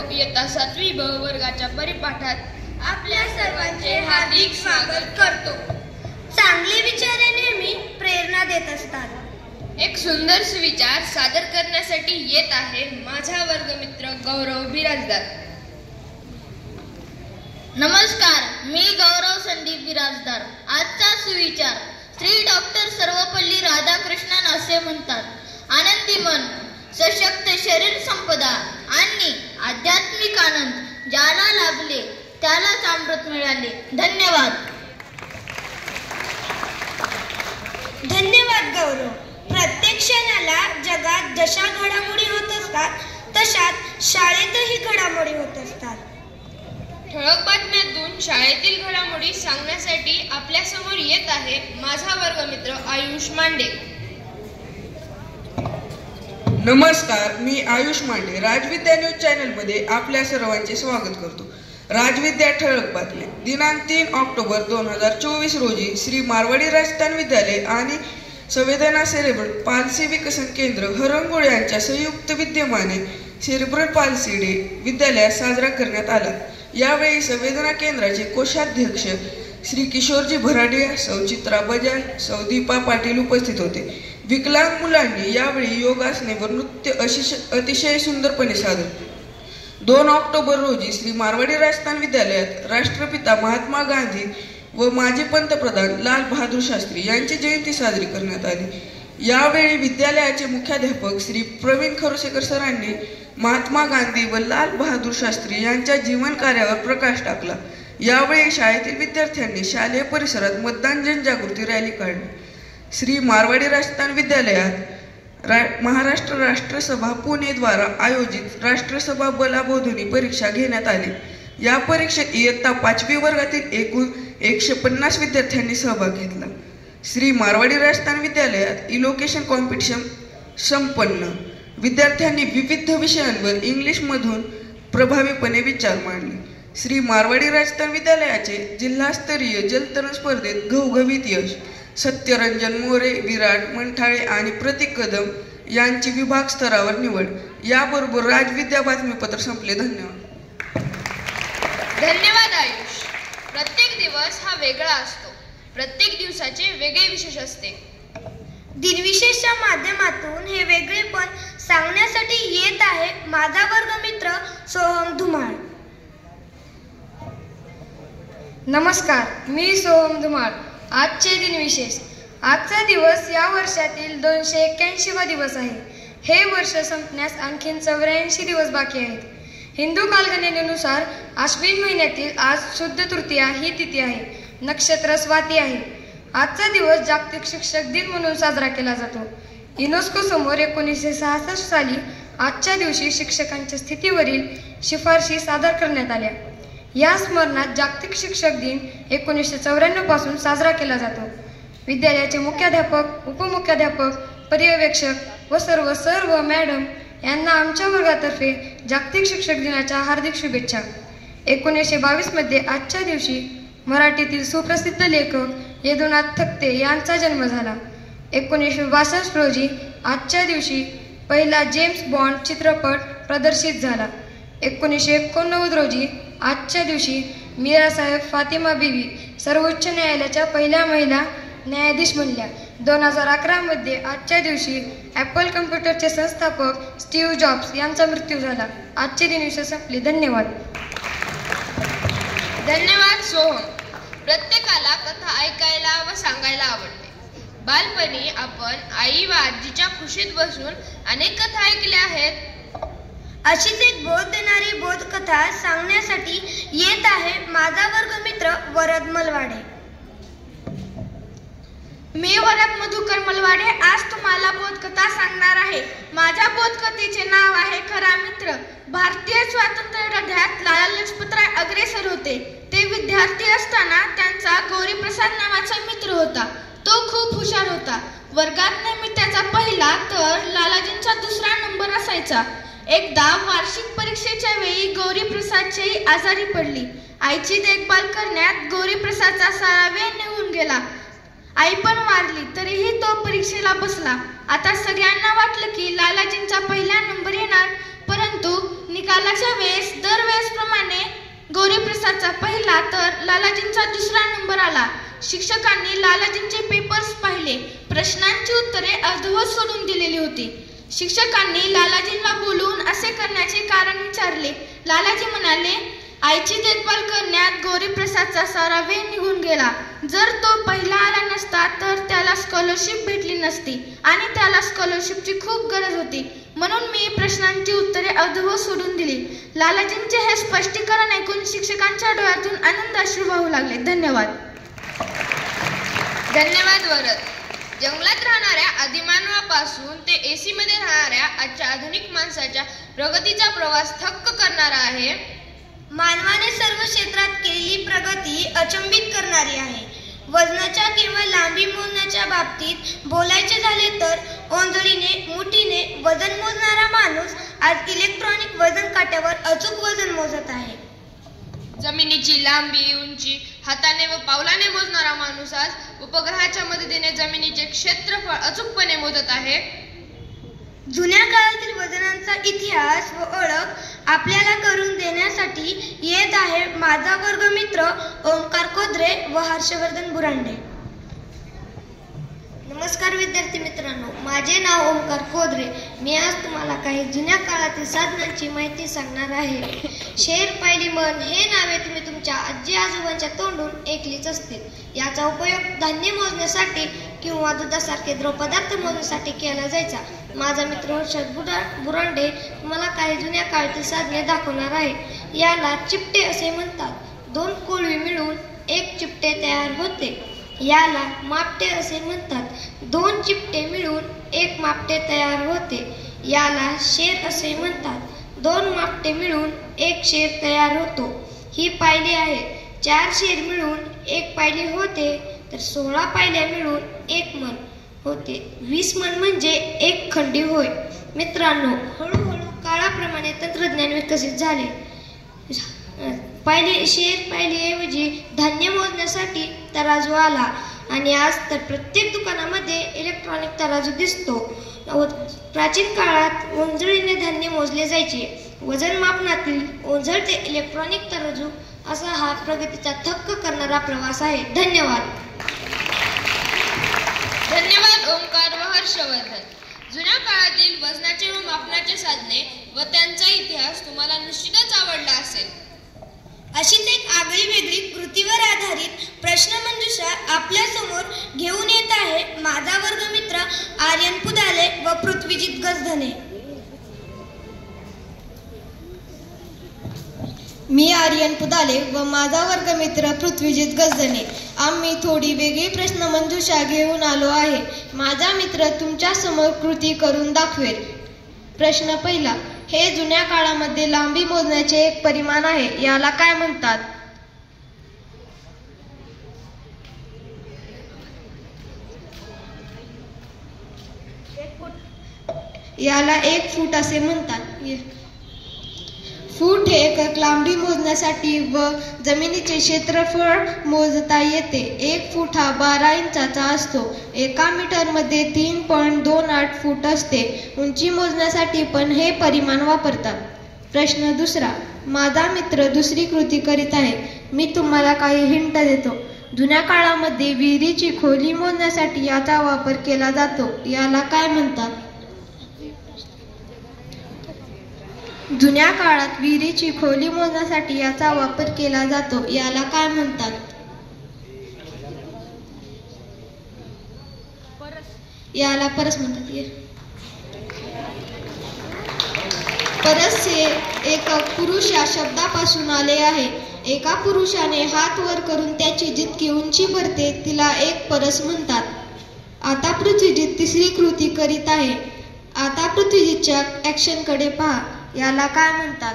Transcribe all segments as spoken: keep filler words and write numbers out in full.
इयत्ता सातवी ब वर्गाच्या परिपाठात आपल्या सर्वांचे हार्दिक स्वागत करतो। चांगले विचार नेहमी प्रेरणा देत असतात। एक सुंदर सुविचार सादर करण्यासाठी येत आहे माझा वर्गमित्र गौरव बिराजदार। नमस्कार, मी गौरव संदीप बिराजदार। आजचा सुविचार श्री डॉक्टर सर्वपल्ली राधाकृष्णन असे म्हणतात, आनंदी मन, सशक्त शरीर संपदा आणि आध्यात्मिक आनंद ज्याला लाभले त्यालाच अमृत मिळाले। धन्यवाद। धन्यवाद गौरव। प्रत्येक क्षणाला जगात जशा घडामोडी होत असतात तशाच शाळेतही घडामोडी होत असतात। ठळक बातम्यातून शाळेतील घडामोडी सांगण्यासाठी आपल्या समोर येत आहे माझा वर्गमित्र आयुष मांडे। नमस्कार, मी आयुष मांडे। राजविद्या न्यूज चॅनल मध्ये आपल्या सर्वांचे स्वागत करतो। राजविद्या ठळक बातम्या दिनांक तीन ऑक्टोबर दोन हजार चोवीस रोजी श्री मारवाडी राजस्थान विद्यालय आणि संवेदना सेरेब्रल पाल्सी विकसन केंद्र हरंगुळ यांच्या संयुक्त विद्यमाने सेरेब्रल पाल्सी डे विद्यालयात साजरा करण्यात आला। यावेळी संवेदना केंद्राचे कोषाध्यक्ष श्री किशोरजी भराडे, सौ चित्रा बजाज, सौ दीपा पाटील उपस्थित होते। विकलांग मुलांनी यावेळी योगासने व नृत्य अतिशय सुंदरपणे सादर। दोन ऑक्टोबर रोजी श्री मारवाडी राजस्थान विद्यालयात राष्ट्रपिता महात्मा गांधी व माजी पंतप्रधान लाल बहादूर शास्त्री यांची जयंती साजरी करण्यात आली। यावेळी विद्यालयाचे मुख्याध्यापक श्री प्रवीण खरोसेकर सरांनी महात्मा गांधी व लाल बहादूर शास्त्री यांच्या जीवन कार्यावर प्रकाश टाकला। यावेळी शाळेतील विद्यार्थ्यांनी शालेय परिसरात मतदान जनजागृती रॅली काढली। श्री मारवाडी राजस्थान विद्यालयात रा महाराष्ट्र राष्ट्रसभा पुणे द्वारा आयोजित राष्ट्रसभा बलाबोधनी परीक्षा घेण्यात आली। या परीक्षेत इयत्ता पाचवी वर्गातील एकूण एकशे पन्नास विद्यार्थ्यांनी सहभाग घेतला। श्री मारवाडी राजस्थान विद्यालयात इलोकेशन कॉम्पिटिशन संपन्न। विद्यार्थ्यांनी विविध विषयांवर इंग्लिशमधून प्रभावीपणे विचार मांडले। श्री मारवाडी राजस्थान विद्यालयाचे जिल्हास्तरीय जलतरण स्पर्धेत घवघवीत यश। सत्यरंजन मोरे, विराट मंठाळे आणि प्रतीक कदम यांची विभाग स्तरावर निवड। याबरोबर राजविद्या बातमीपत्र संपले। धन्यवाद। धन्यवाद आयुष। प्रत्येक दिवस हा वेगळा असतो, प्रत्येक दिवसाचे वेगळे विशेष असते। दिनविशेषच्या माध्यमातून हे वेगळेपण सांगण्यासाठी येत आहे माझा वर्गमित्र सोहम धुमाळ। नमस्कार, मी सोहम धुमाळ। आजचे दिनविशेष। आजचा दिवस या वर्षातील दोनशे एक्क्याऐंशीवा दिवस आहे। हे वर्ष संपण्यास आणखीन चौऱ्याऐंशी दिवस बाकी आहेत। हिंदू कालगणनेनुसार आश्विन महिन्यातील आज शुद्ध तृतीया ही तिथी आहे। नक्षत्र स्वाती आहे। आजचा दिवस जागतिक शिक्षक दिन म्हणून साजरा केला जातो। युनेस्को समोर एकोणीसशे सहासष्ट साली आजच्या दिवशी शिक्षकांच्या स्थितीवरील शिफारशी सादर करण्यात आल्या। या स्मरणात जागतिक शिक्षक दिन एकोणीसशे चौऱ्याण्णव पासून साजरा केला जातो। विद्यालयाचे मुख्याध्यापक, उपमुख्याध्यापक, पर्यवेक्षक व सर्व सर व मॅडम यांना आमच्या वर्गातर्फे जागतिक शिक्षक दिनाच्या हार्दिक शुभेच्छा। एकोणीसशे बावीस मध्ये आजच्या दिवशी मराठीतील सुप्रसिद्ध लेखक यदुनाथ थत्ते यांचा जन्म झाला। एकोणीसशे बासष्ट रोजी आजच्या दिवशी पहिला जेम्स बॉन्ड चित्रपट प्रदर्शित झाला। एकोणीसशे एकोणनव्वद रोजी आजच्या दिवशी मीरासाहेब फातिमा बीवी सर्वोच्च न्यायालयाच्या पहिल्या महिला न्यायाधीश बनल्या। दोन हजार अकरा मध्ये आजच्या दिवशी ॲपल कम्प्युटरचे संस्थापक स्टीव्ह जॉब्स यांचा मृत्यू झाला। आजचे दिनविशेष संपले। धन्यवाद। धन्यवाद सोहम। प्रत्येकाला कथा ऐकायला व सांगायला आवडते। बालपणी आपण आई व आजीच्या खुशीत बसून अनेक कथा ऐकल्या आहेत। अशीच एक बोध देणारी बोधकथा सांगण्यासाठी येत आहे माझा वर्गमित्र वरद मलवाडे। मी वरद मधुकर मलवाडे आज तुम्हाला बोधकथा सांगणार आहे। माझ्या बोधकथेचे नाव आहे खरा मित्र। भारतीय स्वातंत्र्य लढ्यात लाला लजपतराय अग्रेसर होते। ते विद्यार्थी असताना त्यांचा गौरीप्रसाद नावाचा मित्र होता। तो खूप हुशार होता। वर्गात नेहमी त्याचा पहिला तर लालाजींचा दुसरा नंबर असायचा। एकदा वार्षिक परीक्षेच्या वेळी गौरीप्रसादची आजारी पडली। आईची देखभाल करण्यात गौरीप्रसादचा सारा वेळ निघून गेला। आई पण वारली तरीही तो परीक्षेला बसला। आता सगळ्यांना वाटलं की लालाजींचा पहिला नंबर येणार, परंतु निकालाच्या वेळेस दरवेळेसप्रमाणे गौरीप्रसादचा पहिला तर लालाजींचा दुसरा नंबर आला. शिक्षकांनी लालाजींचे पेपर्स पाहिले. प्रश्नांची उत्तरे अर्धवट सोडून दिलेली होती. शिक्षकांनी लालाजींना बोलवून असे करण्याचे कारण विचारले. लालाजी म्हणाले, आईची देखभाल करण्यात गौरीप्रसादचा सारा वेळ निघून गेला. जर तो पहिला आला नसता तर त्याला स्कॉलरशिप भेटली नसती आणि त्याला स्कॉलरशिपची खूप गरज होती. म्हणून मी प्रश्नांची उत्तरे अर्धवट सोडून दिली. लालाजींचे हे स्पष्टीकरण ऐकून शिक्षकांच्या डोळ्यातून आनंद अश्रू वाहू लागले. धन्यवाद. धन्यवाद वरद. जंगलात राहणाऱ्या आदिमानवापासून ते एसी मध्ये राहणाऱ्या आजच्या आधुनिक माणसाच्या प्रगतीचा प्रवास थक्क करणारा आहे. मानवाने सर्व क्षेत्रात केलेली प्रगती अचंबित करणारी आहे. वजनाच्या किंवा लांबी मोजण्याच्या बाबतीत बोलायचे झाले तर ओंजळीने मुठीने वजन मोजणारा माणूस आज इलेक्ट्रॉनिक वजन काट्यावर अचूक वजन मोजत आहे. जमिनीची लांबी उंची हाताने व पावलाने मोजणारा माणूस आज उपग्रहाच्या मदतीने जमिनीचे क्षेत्रफळ अचूकपणे मोजत आहे. जुन्या काळातील वजनांचा इतिहास व ओळख आपल्याला करून देण्यासाठी येत आहे माझा वर्गमित्र ओमकार खोदरे व हर्षवर्धन बुरांडे. नमस्कार विद्यार्थी मित्रांनो, माझे नाव ओमकार खोदरे. मी आज तुम्हाला काही जुन्या काळातील साधनांची माहिती सांगणार आहे. शेर, पायली, मन हे नावे तुम्ही तुमच्या आजी आजोबांच्या तोंडून ऐकलीच असतील. याचा उपयोग धान्य मोजण्यासाठी किंवा दुधासारखे द्रवपदार्थ मोजण्यासाठी केला जायचा. माझा मित्र हर्षद बुरांडे तुम्हाला काही जुन्या काळातील साधने दाखवणार आहे. याला चिपटे असे म्हणतात. दोन कोळी मिळून एक चिपटे तयार होते. याला मापटे असे म्हणतात. दोन चिपटे मिळून एक मापटे तयार होते. याला शेर असे म्हणतात. दोन मापटे मिळून एक शेर तयार होतो. ही पायली आहे. चार शेर मिळून एक पायली होते तर सोळा पायल्या मिळून एक मन होते. वीस मन म्हणजे एक खंडी होय. मित्रांनो, हळूहळू काळाप्रमाणे तंत्रज्ञान विकसित झाले. पायली शेर पायलीऐवजी धान्य मोजण्यासाठी तराजू आला आणि आज तर प्रत्येक दुकानामध्ये इलेक्ट्रॉनिक तराजू दिसतो. प्राचीन काळात ओंजळीने धान्य मोजले जायचे. वजन मापनातील ओंजळ ते इलेक्ट्रॉनिक तराजू असा हा प्रगतीचा थक्क करणारा प्रवास आहे. धन्यवाद. धन्यवाद ओंकार व हर्षवर्धन. जुन्या काळातील वजनाचे व मापनाचे साधने व त्यांचा इतिहास तुम्हाला निश्चितच आवडला असेल. अशीच एक आगळी वेगळी कृतीवर आधारित प्रश्नमंजुषा आपल्या समोर घेऊन येत आहे माझा वर्गमित्र आर्यन पुदाले व पृथ्वीजित गजधने. मी आर्यन पुदाले व माझा वर्गमित्र पृथ्वीजित गजधने. आम्ही थोडी वेगळी प्रश्नमंजुषा घेऊन आलो आहे. माझा मित्र तुमच्या समोर कृती करून दाखवेल. प्रश्न पहिला. हे जुन्या काळामध्ये लांबी मोजण्याचे एक परिमाण आहे. याला काय म्हणतात? याला एक फूट असे म्हणतात. फूट हे एकक लांबी मोजण्यासाठी व जमिनीचे क्षेत्रफळ मोजता येते. एक फूट हा बारा इंचाचा असतो. एका मीटरमध्ये तीन पॉईंट दोन आठ फूट असते. उंची मोजण्यासाठी पण हे परिमाण वापरतात. प्रश्न दुसरा. माझा मित्र दुसरी कृती करीत आहे. मी तुम्हाला काही हिंट देतो. जुन्या काळामध्ये विहिरीची खोली मोजण्यासाठी याचा वापर केला जातो. याला काय म्हणतात? जुन्या काळात विहिरीची खोली मोजण्यासाठी याचा वापर केला जातो. याला काय म्हणतात? याला परस म्हणतात. परस हे एकक पुरुष या शब्दापासून आले आहे. एका पुरुषाने हात वर करून त्याची जितकी उंची भरते तिला एक परस म्हणतात. आता पृथ्वीजित तिसरी कृती करीत आहे. आता पृथ्वीजितच्या ऍक्शन कडे पहा. याला काय म्हणतात?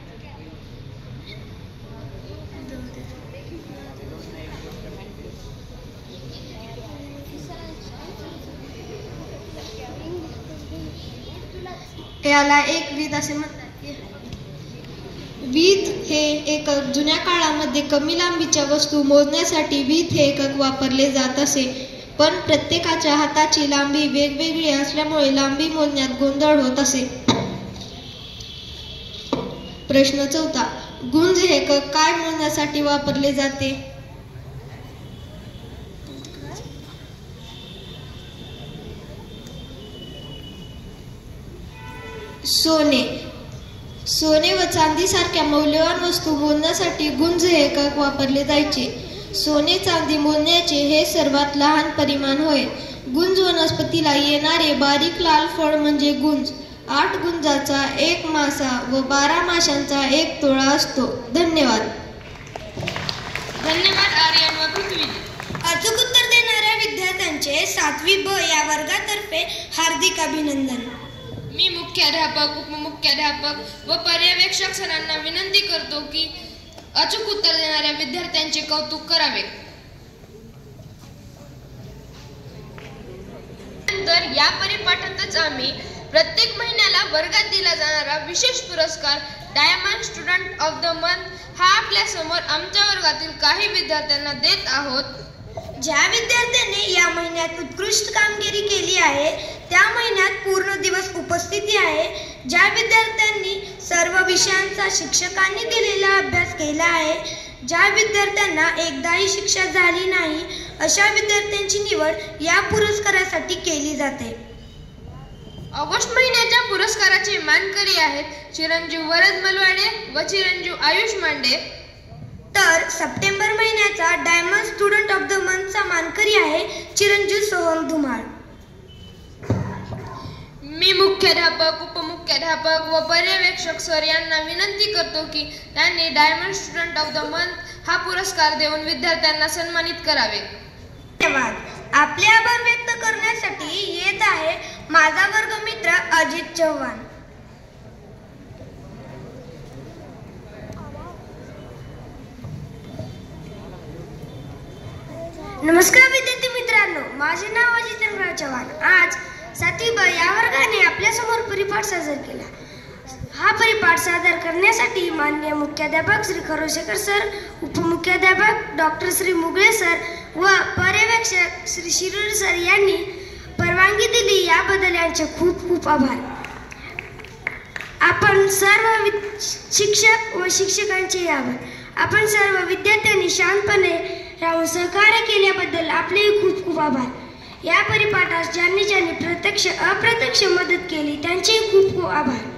याला एक वीज असे म्हणतात. वीज हे एकक जुन्या काळामध्ये कमी लांबीच्या वस्तू मोजण्यासाठी वीज हे एकक वापरले जात असे. पण प्रत्येकाच्या हाताची लांबी वेगवेगळी असल्यामुळे लांबी मोजण्यात गोंधळ होत असे. प्रश्न चौथा. गुंज हे एकक काय मोजण्यासाठी वापरले जाते? सोने. सोने व चांदी सारख्या मौल्यवान वस्तू मोजण्यासाठी गुंज हे एकक वापरले जायचे. सोने चांदी मोजण्याचे हे सर्वात लहान परिमाण होय. गुंज वनस्पतीला येणारे बारीक लाल फळ म्हणजे गुंज. आठ गुंजाचा एक मासा व बारा माशांचा एक तोळा असतो. धन्यवाद. धन्यवाद आर्यन व पृथ्वी. अचूक उत्तर देणाऱ्या विद्यार्थ्यांचे सातवी ब या वर्गातर्फे हार्दिक अभिनंदन. मी मुख्याध्यापक, उपमुख्याध्यापक व पर्यवेक्षक सरांना विनंती करतो की अचूक उत्तर देणाऱ्या विद्यार्थ्यांचे कौतुक करावे. नंतर या परिपाठातच आम्ही प्रत्येक महिन्याला वर्गात दिला जाणारा विशेष पुरस्कार diamond student of the month हा आपल्या समोर आमच्या वर्गातील काही विद्यार्थ्यांना देत आहोत. ज्या विद्यार्थ्यांनी या महिन्यात उत्कृष्ट कामगिरी केली आहे, त्या महिन्यात पूर्ण दिवस उपस्थिती आहे, ज्या विद्यार्थ्यांनी सर्व विषयांचा शिक्षकांनी दिलेला अभ्यास केला आहे, ज्या विद्यार्थ्यांना एकदाही शिक्षा झाली नाही, अशा विद्यार्थ्यांची निवड या पुरस्कारासाठी केली जाते. ऑगस्ट महिन्याच्या पुरस्काराचे मानकरी आहेत चिरंजीव वरद मलवाडे व चिरंजीव आयुष मांडे. तर सप्टेंबर महिन्याचा डायमंड स्टुडंट ऑफ द मंथचा मानकरी आहे चिरंजीव सोहम धुमाळ. मी मुख्याध्यापक, उपमुख्याध्यापक व पर्यवेक्षक सर यांना विनंती करतो की त्यांनी diamond student of the month हा पुरस्कार देऊन विद्यार्थ्यांना सन्मानित करावे. धन्यवाद. आपले आभार व्यक्त करण्यासाठी येत आहे माझा वर्गमित्र अजित चव्हाण. नमस्कार विद्यार्थी मित्रांनो, माझे नाव अजित चंद्रराव चव्हाण. आज सातवी ब या वर्गाने आपल्यासमोर परिपाठ सादर केला. हा परिपाठ सादर करण्यासाठी माननीय मुख्याध्यापक श्री खरोशेकर सर, उपमुख्याध्यापक डॉक्टर श्री मुगळे सर व पर्यवेक्षक श्री शिरोळे सर यांनी परवानगी दिली, याबद्दल यांचे खूप खूप आभार. आपण सर्व शिक्षक व शिक्षकांचे आभार. आपण सर्व विद्यार्थ्यांनी शांतपणे राहून सहकार्य केल्याबद्दल आपले खूप खूप आभार. या परिपाठास ज्यांनी ज्यांनी प्रत्यक्ष अप्रत्यक्ष मदत केली त्यांचे खूप खूप आभार.